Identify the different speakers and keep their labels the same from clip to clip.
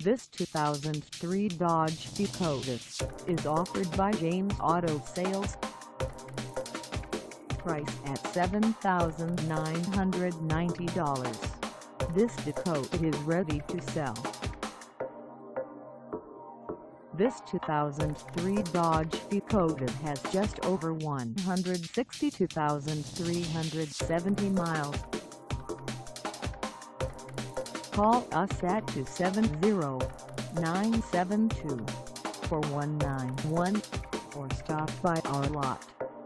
Speaker 1: This 2003 Dodge Dakota is offered by James Auto Sales. Price at $7,990. This Dakota is ready to sell. This 2003 Dodge Dakota has just over 162,370 miles. Call us at 270-972-4191 or stop by our lot.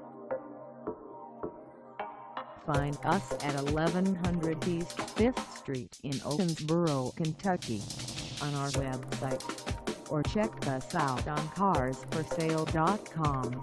Speaker 1: Find us at 1100 East 5th Street in Owensboro, Kentucky on our website, or check us out on carsforsale.com.